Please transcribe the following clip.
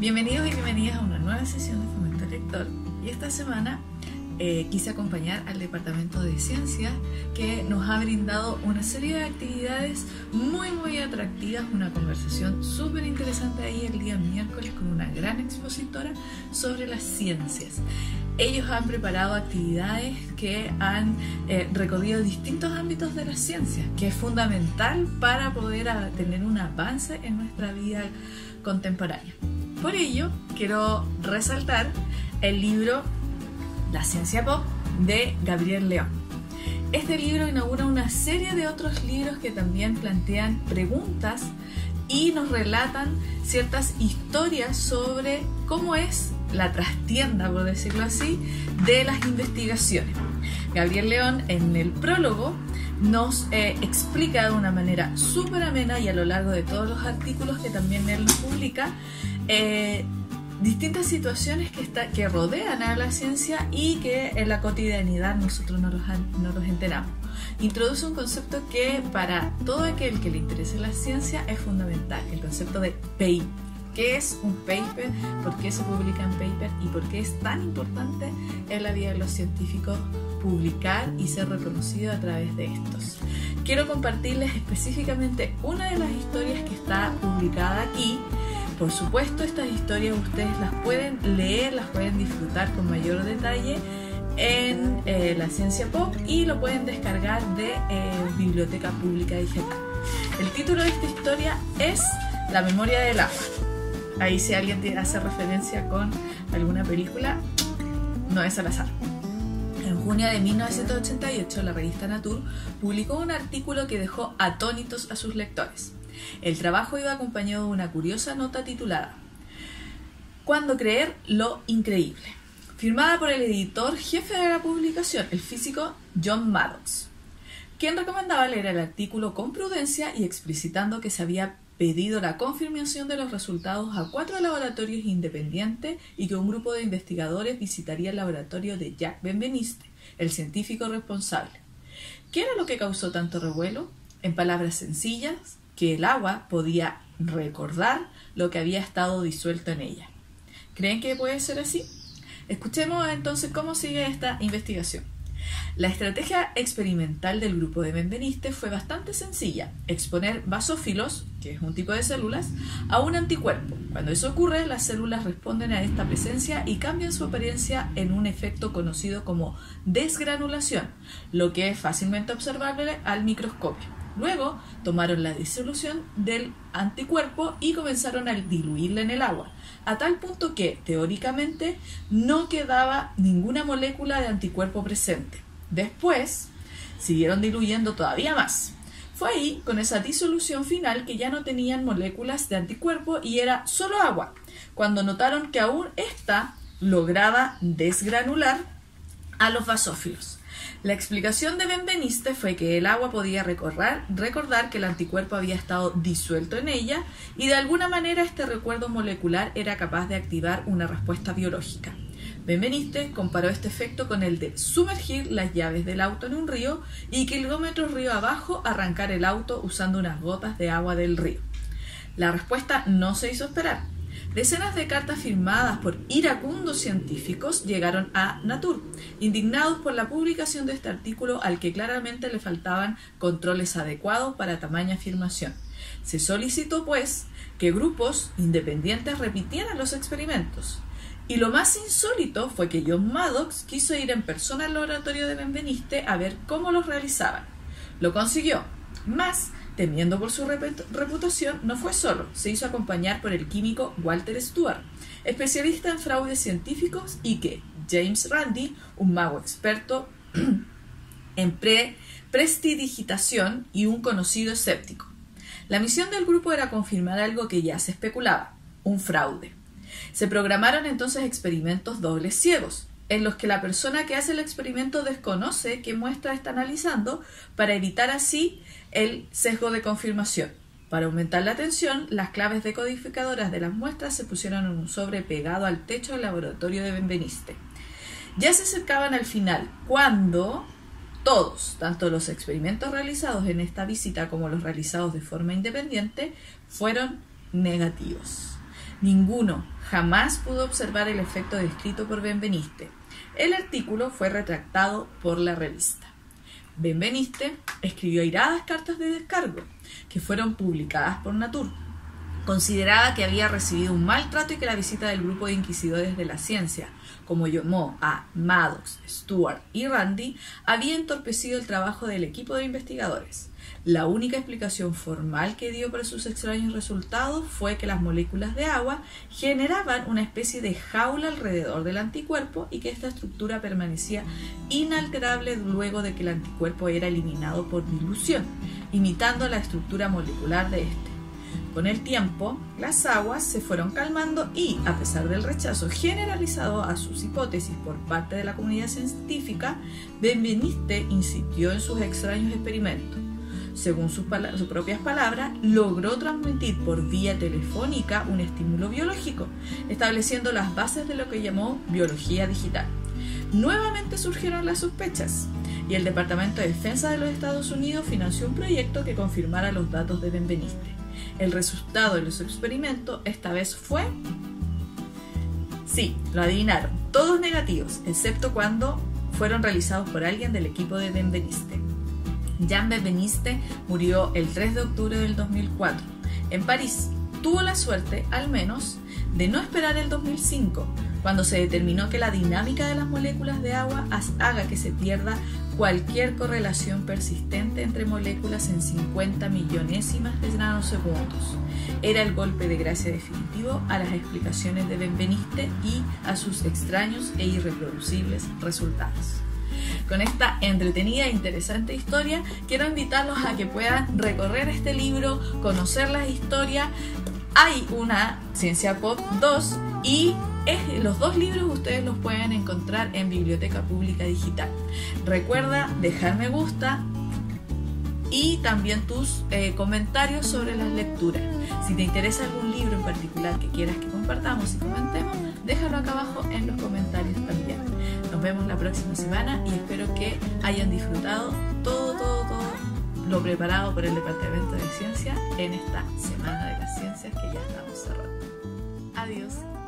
Bienvenidos y bienvenidas a una nueva sesión de Fomento Lector. Y esta semana quise acompañar al Departamento de Ciencias, que nos ha brindado una serie de actividades muy atractivas, una conversación súper interesante ahí el día miércoles con una gran expositora sobre las ciencias. Ellos han preparado actividades que han recorrido distintos ámbitos de las ciencias, que es fundamental para poder tener un avance en nuestra vida contemporánea. Por ello, quiero resaltar el libro La Ciencia Pop de Gabriel León. Este libro inaugura una serie de otros libros que también plantean preguntas y nos relatan ciertas historias sobre cómo es la trastienda, por decirlo así, de las investigaciones. Gabriel León, en el prólogo, nos explica de una manera súper amena y a lo largo de todos los artículos que también él nos publica, distintas situaciones que rodean a la ciencia y que en la cotidianidad nosotros no los enteramos. Introduce un concepto que para todo aquel que le interese la ciencia es fundamental, el concepto de paper. ¿Qué es un paper? ¿Por qué se publican papers? ¿Y por qué es tan importante en la vida de los científicos publicar y ser reconocido a través de estos? Quiero compartirles específicamente una de las historias que está publicada aquí. Por supuesto, estas historias ustedes las pueden leer, las pueden disfrutar con mayor detalle en La Ciencia Pop y lo pueden descargar de Biblioteca Pública Digital. El título de esta historia es La memoria del agua. Ahí si alguien te hace referencia con alguna película, no es al azar. En junio de 1988, la revista Nature publicó un artículo que dejó atónitos a sus lectores. El trabajo iba acompañado de una curiosa nota titulada «Cuándo creer lo increíble», firmada por el editor jefe de la publicación, el físico John Maddox, quien recomendaba leer el artículo con prudencia y explicitando que se había pedido la confirmación de los resultados a 4 laboratorios independientes y que un grupo de investigadores visitaría el laboratorio de Jacques Benveniste, el científico responsable. ¿Qué era lo que causó tanto revuelo? En palabras sencillas, que el agua podía recordar lo que había estado disuelto en ella. ¿Creen que puede ser así? Escuchemos entonces cómo sigue esta investigación. La estrategia experimental del grupo de Benveniste fue bastante sencilla: exponer basófilos, que es un tipo de células, a un anticuerpo. Cuando eso ocurre, las células responden a esta presencia y cambian su apariencia en un efecto conocido como desgranulación, lo que es fácilmente observable al microscopio. Luego tomaron la disolución del anticuerpo y comenzaron a diluirla en el agua, a tal punto que, teóricamente, no quedaba ninguna molécula de anticuerpo presente. Después, siguieron diluyendo todavía más. Fue ahí, con esa disolución final, que ya no tenían moléculas de anticuerpo y era solo agua, cuando notaron que aún ésta lograba desgranular a los basófilos. La explicación de Benveniste fue que el agua podía recordar que el anticuerpo había estado disuelto en ella y de alguna manera este recuerdo molecular era capaz de activar una respuesta biológica. Benveniste comparó este efecto con el de sumergir las llaves del auto en un río y kilómetros río abajo arrancar el auto usando unas gotas de agua del río. La respuesta no se hizo esperar. Decenas de cartas firmadas por iracundos científicos llegaron a Nature, indignados por la publicación de este artículo al que claramente le faltaban controles adecuados para tamaña afirmación. Se solicitó, pues, que grupos independientes repitieran los experimentos. Y lo más insólito fue que John Maddox quiso ir en persona al laboratorio de Benveniste a ver cómo los realizaban. Lo consiguió, mas temiendo por su reputación, no fue solo, se hizo acompañar por el químico Walter Stewart, especialista en fraudes científicos, y que James Randi, un mago experto en prestidigitación y un conocido escéptico. La misión del grupo era confirmar algo que ya se especulaba: un fraude. Se programaron entonces experimentos dobles ciegos, en los que la persona que hace el experimento desconoce qué muestra está analizando, para evitar así el sesgo de confirmación. Para aumentar la atención, las claves decodificadoras de las muestras se pusieron en un sobre pegado al techo del laboratorio de Benveniste. Ya se acercaban al final, cuando todos, tanto los experimentos realizados en esta visita como los realizados de forma independiente, fueron negativos. Ninguno jamás pudo observar el efecto descrito por Benveniste. El artículo fue retractado por la revista. Benveniste escribió airadas cartas de descargo, que fueron publicadas por Nature. Consideraba que había recibido un maltrato y que la visita del grupo de inquisidores de la ciencia, como llamó a Maddox, Stewart y Randi, había entorpecido el trabajo del equipo de investigadores. La única explicación formal que dio para sus extraños resultados fue que las moléculas de agua generaban una especie de jaula alrededor del anticuerpo y que esta estructura permanecía inalterable luego de que el anticuerpo era eliminado por dilución, imitando la estructura molecular de este. Con el tiempo, las aguas se fueron calmando y, a pesar del rechazo generalizado a sus hipótesis por parte de la comunidad científica, Benveniste insistió en sus extraños experimentos. Según sus propias palabras, logró transmitir por vía telefónica un estímulo biológico, estableciendo las bases de lo que llamó biología digital. Nuevamente surgieron las sospechas, y el Departamento de Defensa de los Estados Unidos financió un proyecto que confirmara los datos de Benveniste. El resultado de los experimentos esta vez fue... Sí, lo adivinaron, todos negativos, excepto cuando fueron realizados por alguien del equipo de Benveniste. Jean Benveniste murió el 3 de octubre del 2004 en París. Tuvo la suerte, al menos, de no esperar el 2005, cuando se determinó que la dinámica de las moléculas de agua haga que se pierda cualquier correlación persistente entre moléculas en 50 millonésimas de nanosegundos. Era el golpe de gracia definitivo a las explicaciones de Benveniste y a sus extraños e irreproducibles resultados. Con esta entretenida e interesante historia, quiero invitarlos a que puedan recorrer este libro, conocer las historias. Hay una Ciencia Pop 2 y los dos libros ustedes los pueden encontrar en Biblioteca Pública Digital. Recuerda dejar me gusta y también tus comentarios sobre las lecturas. Si te interesa algún libro en particular que quieras que compartamos y comentemos, déjalo acá abajo en los comentarios también. Nos vemos la próxima semana y espero que hayan disfrutado todo lo preparado por el Departamento de Ciencia en esta Semana de las Ciencias que ya estamos cerrando. Adiós.